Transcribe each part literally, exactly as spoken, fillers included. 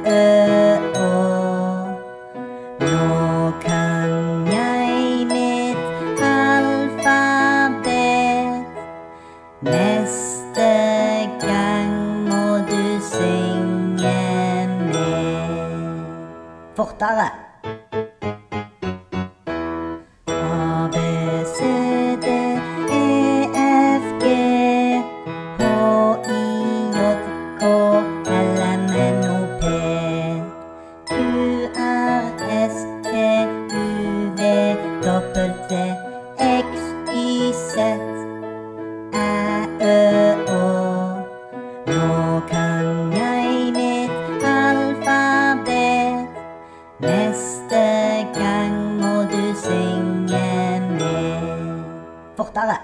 ø, å. Nå kan jeg mitt alfabet. Neste gang må du synge med. Fortere. A, B, C, D, E, F, G, H, I, J, K, L, M, N, O, P, Q, R, S, T, U, V, W, X, Y, Z, Æ, Ø, Å. Nå kan jeg mitt alfabet. Neste gang må du synge med. Fortere.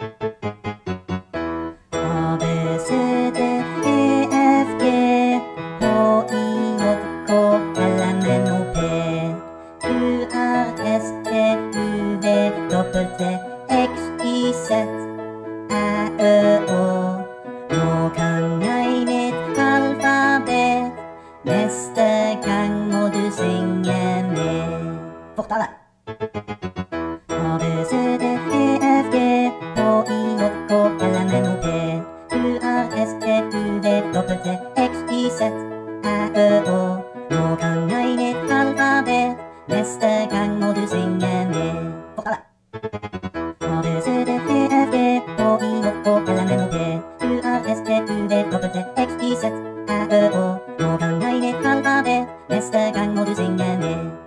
A, B, C, D, E, F, G, H, I, J, K, L, M, N, O, P, Q, R, S, T, U, V, W, X, Y, Z, Æ, Ø, Å. Nå kan jeg mitt alfabet. Neste gang må du synge med. Fortere. A, B, C, D, E, F, G, H, I, J, K, L, M, N, O, P, Q, R, S, T, U, V, W, X, Y, Z, Æ, Ø, Å. Nå kan jeg mitt alfabet. Neste gang må du synge med. Fortere. A, B, C, D, E, F, G, H, I, J, K, L, M, N, O, P, Q, R, S, T, U, V, W, X, Y, Z, Æ, Ø, Å. Nå kan jeg mitt alfabet. Neste gang må du synge med.